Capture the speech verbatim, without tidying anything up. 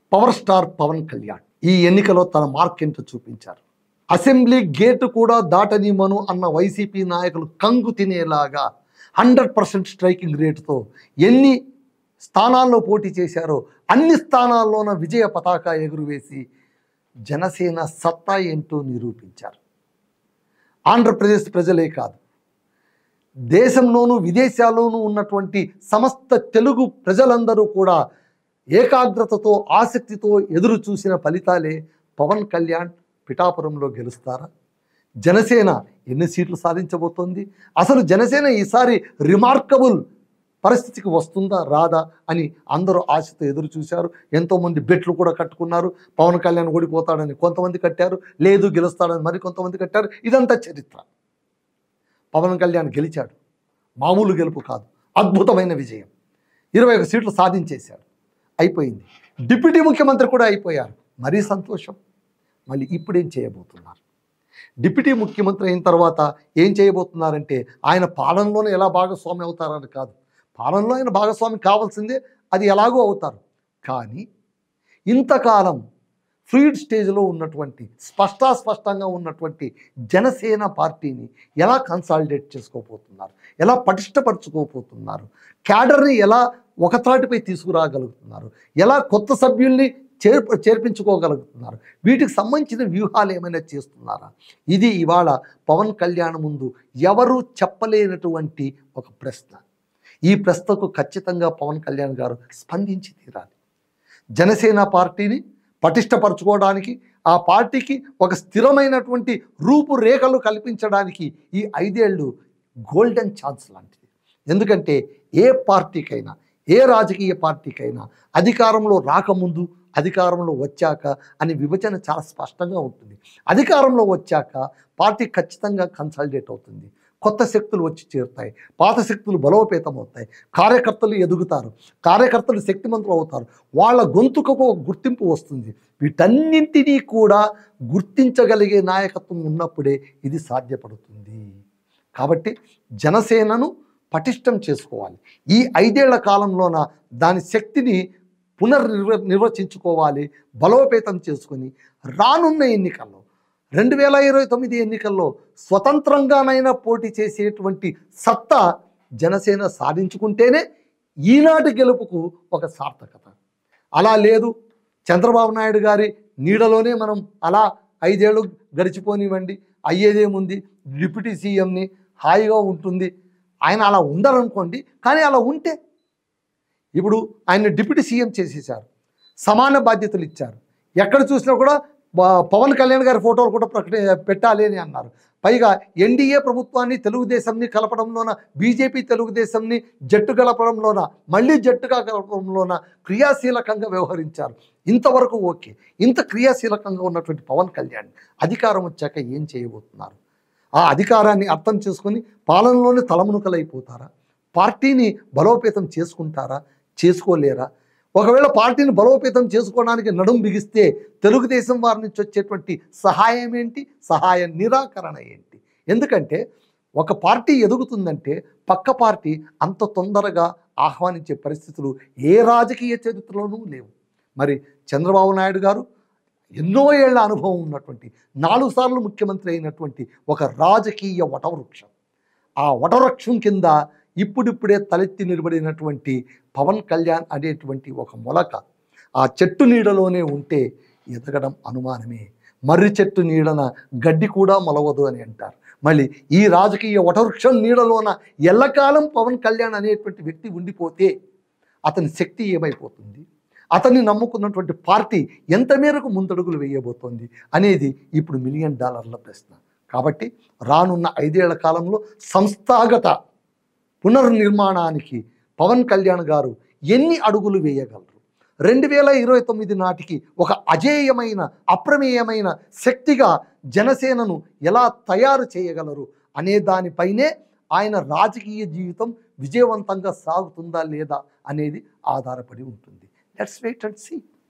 Power star Pawan Kalyan ఈ ఎన్నికలో తన మార్క్ ఏంటో చూపించారు. అసెంబ్లీ గేటు కూడా దాటనివ్వను అన్న వైసీపీ నాయకులు కంగు తినేలాగా హండ్రెడ్ పర్సెంట్ స్ట్రైకింగ్ రేటుతో ఎన్ని స్థానాల్లో పోటీ చేశారో అన్ని స్థానాల్లోన విజయ పతాక ఎగురువేసి జనసేన సత్తా ఏంటో నిరూపించారు. ఆంధ్రప్రదేశ్ ప్రజలే కాదు, దేశంలోనూ విదేశాల్లోనూ ఉన్నటువంటి సమస్త తెలుగు ప్రజలందరూ కూడా ఏకాగ్రతతో ఆసక్తితో ఎదురు చూసిన ఫలితాలే పవన్ కళ్యాణ్ పిఠాపురంలో గెలుస్తారా? జనసేన ఎన్ని సీట్లు సాధించబోతోంది? అసలు జనసేన ఈసారి రిమార్కబుల్ పరిస్థితికి వస్తుందా రాదా అని అందరూ ఆశతో ఎదురు చూశారు. ఎంతోమంది బెట్లు కూడా కట్టుకున్నారు. పవన్ కళ్యాణ్ ఓడిపోతాడని కొంతమంది కట్టారు, లేదు గెలుస్తాడని మరి కొంతమంది కట్టారు. ఇదంతా చరిత్ర. పవన్ కళ్యాణ్ గెలిచాడు. మామూలు గెలుపు కాదు, అద్భుతమైన విజయం. ఇరవై ఒక సీట్లు సాధించేశాడు. అయిపోయింది. డిప్యూటీ ముఖ్యమంత్రి కూడా అయిపోయారు. మరీ సంతోషం. మళ్ళీ ఇప్పుడేం చేయబోతున్నారు? డిప్యూటీ ముఖ్యమంత్రి అయిన తర్వాత ఏం చేయబోతున్నారంటే ఆయన పాలనలోనే ఎలా భాగస్వామి అవుతారని కాదు, పాలనలో ఆయన భాగస్వామి కావాల్సిందే, అది ఎలాగో అవుతారు. కానీ ఇంతకాలం ఫ్రీడ్ స్టేజ్లో ఉన్నటువంటి స్పష్టాస్పష్టంగా ఉన్నటువంటి జనసేన పార్టీని ఎలా కన్సాలిడేట్ చేసుకోబోతున్నారు, ఎలా పటిష్టపరచుకోబోతున్నారు, క్యాడర్ని ఎలా ఒక త్రాటిపై తీసుకురాగలుగుతున్నారు, ఎలా కొత్త సభ్యుల్ని చేర్ చేర్పించుకోగలుగుతున్నారు, వీటికి సంబంధించిన వ్యూహాలు ఏమైనా చేస్తున్నారా? ఇది ఇవాళ పవన్ కళ్యాణ్ ముందు ఎవరూ చెప్పలేనటువంటి ఒక ప్రశ్న. ఈ ప్రశ్నకు ఖచ్చితంగా పవన్ కళ్యాణ్ గారు స్పందించి తీరాలి. జనసేన పార్టీని పటిష్టపరచుకోవడానికి, ఆ పార్టీకి ఒక స్థిరమైనటువంటి రూపురేఖలు కల్పించడానికి ఈ ఐదేళ్లు గోల్డెన్ ఛాన్స్ లాంటిది. ఎందుకంటే ఏ పార్టీకైనా, ఏ రాజకీయ పార్టీకైనా అధికారంలో రాకముందు, అధికారంలో వచ్చాక అని విభజన చాలా స్పష్టంగా ఉంటుంది. అధికారంలో వచ్చాక పార్టీ ఖచ్చితంగా కన్సాలిడేట్ అవుతుంది. కొత్త శక్తులు వచ్చి చేరుతాయి, పాత శక్తులు బలోపేతం అవుతాయి, కార్యకర్తలు ఎదుగుతారు, కార్యకర్తలు శక్తిమంతులు అవుతారు, వాళ్ళ గొంతుకు ఒక గుర్తింపు వస్తుంది. వీటన్నింటినీ కూడా గుర్తించగలిగే నాయకత్వం ఉన్నప్పుడే ఇది సాధ్యపడుతుంది. కాబట్టి జనసేనను పటిష్టం చేసుకోవాలి. ఈ ఐదేళ్ల కాలంలోన దాని శక్తిని పునర్నిర్వ నిర్వచించుకోవాలి, బలోపేతం చేసుకొని రానున్న ఎన్నికల్లో రెండు వేల ఇరవై తొమ్మిది ఎన్నికల్లో స్వతంత్రంగానైనా పోటీ చేసేటువంటి సత్తా జనసేన సాధించుకుంటేనే ఈనాటి గెలుపుకు ఒక సార్థకత. అలా లేదు, చంద్రబాబు నాయుడు గారి నీడలోనే మనం అలా ఐదేళ్ళు గడిచిపోనివ్వండి, అయ్యేదేముంది, డిప్యూటీ సీఎంని హాయిగా ఉంటుంది, ఆయన అలా ఉండరనుకోండి. కానీ అలా ఉంటే ఇప్పుడు ఆయన డిప్యూటీ సీఎం చేసేసారు, సమాన బాధ్యతలు ఇచ్చారు. ఎక్కడ చూసినా కూడా పవన్ కళ్యాణ్ గారి ఫోటోలు కూడా ప్రకటి పెట్టాలి అని అన్నారు. పైగా ఎన్డీఏ ప్రభుత్వాన్ని తెలుగుదేశంని కలపడంలోన, బీజేపీ తెలుగుదేశంని జట్టు కలపడంలోన, మళ్ళీ జట్టుగా కలపడంలోన క్రియాశీలకంగా వ్యవహరించారు. ఇంతవరకు ఓకే. ఇంత క్రియాశీలకంగా ఉన్నటువంటి పవన్ కళ్యాణ్ అధికారం వచ్చాక ఏం చేయబోతున్నారు? ఆ అధికారాన్ని అర్థం చేసుకొని పాలనలోనే తలమునకలైపోతారా? పార్టీని బలోపేతం చేసుకుంటారా? చేసుకోలేరా? ఒకవేళ పార్టీని బలోపేతం చేసుకోవడానికి నడుం బిగిస్తే తెలుగుదేశం వారి నుంచి వచ్చేటువంటి సహాయం ఏంటి, సహాయ నిరాకరణ ఏంటి? ఎందుకంటే ఒక పార్టీ ఎదుగుతుందంటే పక్క పార్టీ అంత తొందరగా ఆహ్వానించే పరిస్థితులు ఏ రాజకీయ చరిత్రలోనూ లేవు. మరి చంద్రబాబు నాయుడు గారు ఎన్నో ఏళ్ల అనుభవం ఉన్నటువంటి, నాలుగు సార్లు ముఖ్యమంత్రి అయినటువంటి ఒక రాజకీయ వటవృక్షం. ఆ వటవృక్షం కింద ఇప్పుడిప్పుడే తలెత్తి నిలబడినటువంటి పవన్ కళ్యాణ్ అనేటువంటి ఒక మొలక ఆ చెట్టు నీడలోనే ఉంటే ఎదగడం అనుమానమే. మర్రి చెట్టు నీడన గడ్డి కూడా మొలవదు అని అంటారు. మళ్ళీ ఈ రాజకీయ వటవృక్షం నీడలోన ఎల్లకాలం పవన్ కళ్యాణ్ అనేటువంటి వ్యక్తి ఉండిపోతే అతని శక్తి ఏమైపోతుంది, అతన్ని నమ్ముకున్నటువంటి పార్టీ ఎంత మేరకు ముందడుగులు వేయబోతోంది అనేది ఇప్పుడు మిలియన్ డాలర్ల ప్రశ్న. కాబట్టి రానున్న ఐదేళ్ల కాలంలో సంస్థాగత పునర్నిర్మాణానికి పవన్ కళ్యాణ్ గారు ఎన్ని అడుగులు వేయగలరు, రెండు వేల ఇరవై తొమ్మిది నాటికి ఒక అజేయమైన అప్రమేయమైన శక్తిగా జనసేనను ఎలా తయారు చేయగలరు అనే దానిపైనే ఆయన రాజకీయ జీవితం విజయవంతంగా సాగుతుందా లేదా అనేది ఆధారపడి ఉంటుంది. Let's wait and see.